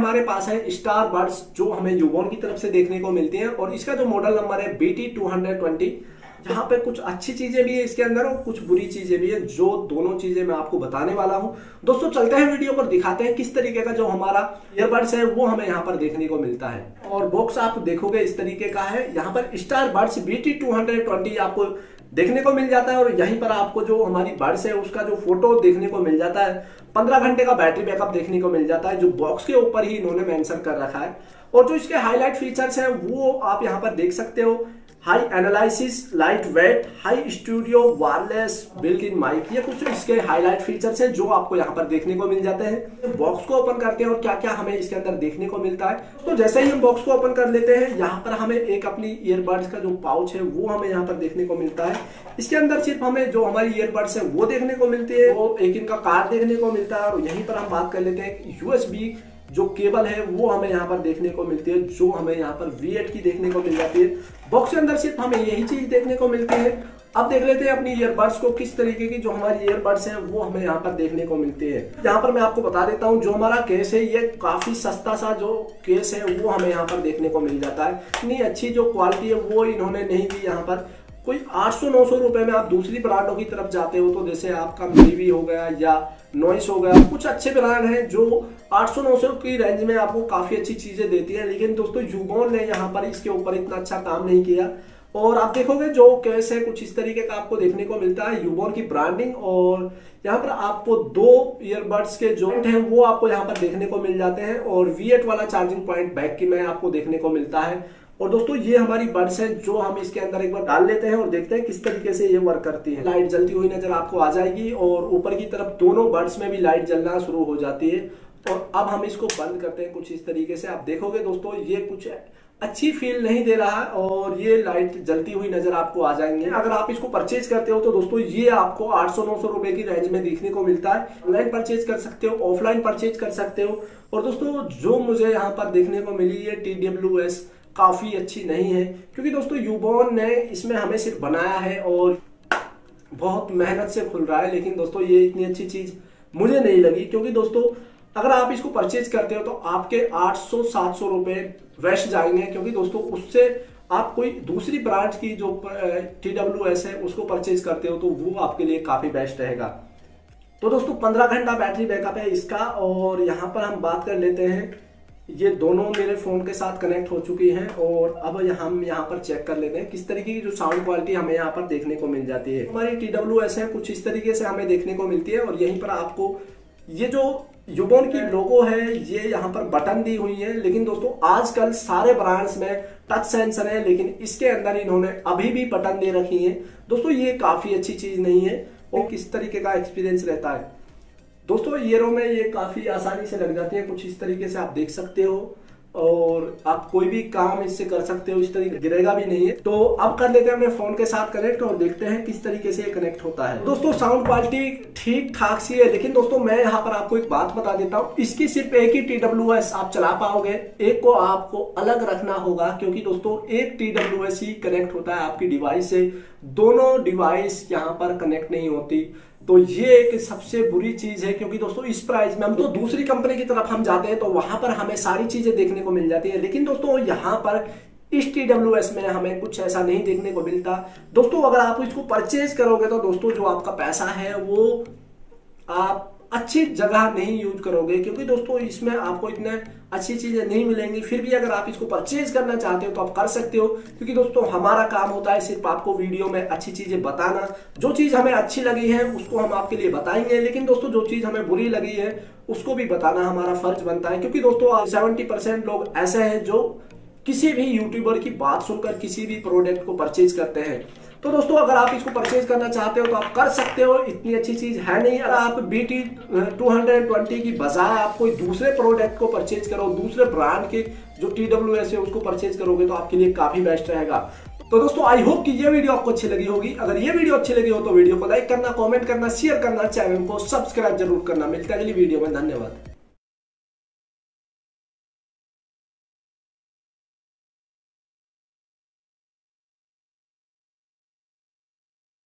हमारे पास है star buds जो हमें यूबॉन की तरफ से देखने को मिलती हैं और इसका जो मॉडल नंबर है BT220। जहां पे कुछ अच्छी चीजें भी है इसके अंदर और कुछ बुरी चीजें भी है, जो दोनों चीजें मैं आपको बताने वाला हूं। दोस्तों चलते हैं वीडियो पर, दिखाते हैं किस तरीके का जो हमारा ईयरबड्स है वो हमें यहाँ पर देखने को मिलता है। और बॉक्स आप देखोगे इस तरीके का है, यहाँ पर स्टार बड्स BT220 आपको देखने को मिल जाता है और यहीं पर आपको जो हमारी बड्स है उसका जो फोटो देखने को मिल जाता है। 15 घंटे का बैटरी बैकअप देखने को मिल जाता है, जो बॉक्स के ऊपर ही इन्होंने मेंशन कर रखा है। और जो इसके हाईलाइट फीचर्स हैं वो आप यहाँ पर देख सकते हो। High analysis, light weight, high studio, wireless, built in mic, ये कुछ इसके हाईलाइट फीचर्स हैं जो आपको यहाँ पर देखने को मिल जाते हैं। बॉक्स को ओपन करते हैं और क्या क्या हमें इसके अंदर देखने को मिलता है। तो जैसे ही हम बॉक्स को ओपन कर लेते हैं, यहाँ पर हमें एक अपनी ईयरबड्स का जो पाउच है वो हमें यहाँ पर देखने को मिलता है। इसके अंदर सिर्फ हमें जो हमारी ईयरबड्स है वो देखने को मिलती है, वो एक इनका कार्ड देखने को मिलता है। और यहीं पर हम बात कर लेते हैं USB जो केबल है वो हमें यहाँ पर देखने को मिलती है, जो हमें यहाँ पर V8 की देखने को मिल जाती है। बॉक्स के अंदर सिर्फ हमें यही चीज देखने को मिलती है। अब देख लेते हैं अपनी ईयरबड्स को, किस तरीके की जो हमारी ईयरबड्स हैं वो हमें यहाँ पर देखने को मिलती है। यहाँ पर मैं आपको बता देता हूँ, जो हमारा केस है ये काफी सस्ता सा जो केस है वो हमें यहाँ पर देखने को मिल जाता है। इतनी अच्छी जो क्वालिटी है वो इन्होंने नहीं दी यहाँ पर। कोई 800-900 रुपए में आप दूसरी ब्रांडों की तरफ जाते हो, तो जैसे आपका मीवी हो गया या नॉइस हो गया, कुछ अच्छे ब्रांड हैं जो 800-900 की रेंज में आपको काफी अच्छी चीजें देती हैं। लेकिन दोस्तों यूबॉन ने यहाँ पर इसके ऊपर इतना अच्छा काम नहीं किया। और आप देखोगे जो केस है कुछ इस तरीके का आपको देखने को मिलता है, यूबॉन की ब्रांडिंग। और यहाँ पर आपको 2 ईयरबड्स के जॉइंट हैं वो आपको यहाँ पर देखने को मिल जाते हैं। और V8 वाला चार्जिंग पॉइंट बैक की में आपको देखने को मिलता है। और दोस्तों ये हमारी बड्स है जो हम इसके अंदर एक बार डाल लेते हैं और देखते हैं किस तरीके से ये वर्क करती है। लाइट जलती हुई नजर आपको आ जाएगी और ऊपर की तरफ दोनों बड्स में भी लाइट जलना शुरू हो जाती है। और अब हम इसको बंद करते हैं कुछ इस तरीके से। आप देखोगे दोस्तों ये कुछ अच्छी फील नहीं दे रहा है और ये लाइट जलती हुई नजर आपको आ जाएंगे। अगर आप इसको परचेज करते हो तो दोस्तों ये आपको 800-900 रुपए की रेंज में देखने को मिलता है। ऑनलाइन परचेज कर सकते हो, ऑफलाइन परचेज कर सकते हो। और दोस्तों जो मुझे यहाँ पर देखने को मिली है TWS काफी अच्छी नहीं है, क्योंकि दोस्तों यूबॉन ने इसमें हमें सिर्फ बनाया है और बहुत मेहनत से खुल रहा है। लेकिन दोस्तों ये इतनी अच्छी चीज मुझे नहीं लगी, क्योंकि दोस्तों अगर आप इसको परचेज करते हो तो आपके 800-700 रुपए वेस्ट जाएंगे, क्योंकि दोस्तों उससे आप कोई दूसरी ब्रांड की जो TWS है उसको परचेज करते हो तो वो आपके लिए काफी बेस्ट रहेगा। तो दोस्तों 15 घंटा बैटरी बैकअप है इसका। और यहाँ पर हम बात कर लेते हैं, ये दोनों मेरे फोन के साथ कनेक्ट हो चुकी हैं। और अब हम यहाँ पर चेक कर लेते हैं किस तरीके की जो साउंड क्वालिटी हमें यहाँ पर देखने को मिल जाती है। हमारी TWS है कुछ इस तरीके से हमें देखने को मिलती है। और यहीं पर आपको ये जो यूबॉन की लोगो है ये यहाँ पर बटन दी हुई है। लेकिन दोस्तों आजकल सारे ब्रांड्स में टच सेंसर है, लेकिन इसके अंदर इन्होंने अभी भी बटन दे रखी है। दोस्तों ये काफी अच्छी चीज नहीं है। और किस तरीके का एक्सपीरियंस रहता है दोस्तों, ईयरों में ये काफी आसानी से लग जाती है कुछ इस तरीके से आप देख सकते हो। और आप कोई भी काम इससे कर सकते हो, इस तरीके गिरेगा भी नहीं है। तो अब कर लेते हैं अपने फोन के साथ कनेक्ट और देखते हैं किस तरीके से ये कनेक्ट होता है। दोस्तों साउंड क्वालिटी ठीक ठाक सी है, लेकिन दोस्तों मैं यहाँ पर आपको एक बात बता देता हूँ, इसकी सिर्फ एक ही TWS आप चला पाओगे, एक को आपको अलग रखना होगा। क्योंकि दोस्तों एक TWS ही कनेक्ट होता है आपकी डिवाइस से, दोनों डिवाइस यहाँ पर कनेक्ट नहीं होती। तो ये एक सबसे बुरी चीज है, क्योंकि दोस्तों इस प्राइस में हम तो दूसरी कंपनी की तरफ हम जाते हैं तो वहां पर हमें सारी चीजें देखने को मिल जाती है। लेकिन दोस्तों यहाँ पर इस TWS में हमें कुछ ऐसा नहीं देखने को मिलता। दोस्तों अगर आप इसको परचेज करोगे तो दोस्तों जो आपका पैसा है वो आप अच्छी जगह नहीं यूज करोगे, क्योंकि दोस्तों इसमें आपको इतने अच्छी चीजें नहीं मिलेंगी। फिर भी अगर आप इसको परचेज करना चाहते हो तो आप कर सकते हो, क्योंकि दोस्तों हमारा काम होता है सिर्फ आपको वीडियो में अच्छी चीजें बताना। जो चीज हमें अच्छी लगी है उसको हम आपके लिए बताएंगे, लेकिन दोस्तों जो चीज हमें बुरी लगी है उसको भी बताना हमारा फर्ज बनता है। क्योंकि दोस्तों 70% लोग ऐसे हैं जो किसी भी यूट्यूबर की बात सुनकर किसी भी प्रोडक्ट को परचेज करते हैं। तो दोस्तों अगर आप इसको परचेज करना चाहते हो तो आप कर सकते हो, इतनी अच्छी चीज है नहीं। अगर आप BT220 की बजाय आप कोई दूसरे प्रोडक्ट को परचेज करो, दूसरे ब्रांड के जो TWS है उसको परचेज करोगे तो आपके लिए काफी बेस्ट रहेगा। तो दोस्तों आई होप कि ये वीडियो आपको अच्छी लगी होगी। अगर ये वीडियो अच्छी लगी हो तो वीडियो को लाइक करना, कमेंट करना, शेयर करना, चैनल को सब्सक्राइब जरूर करना। मिलते हैं अगली वीडियो में, धन्यवाद।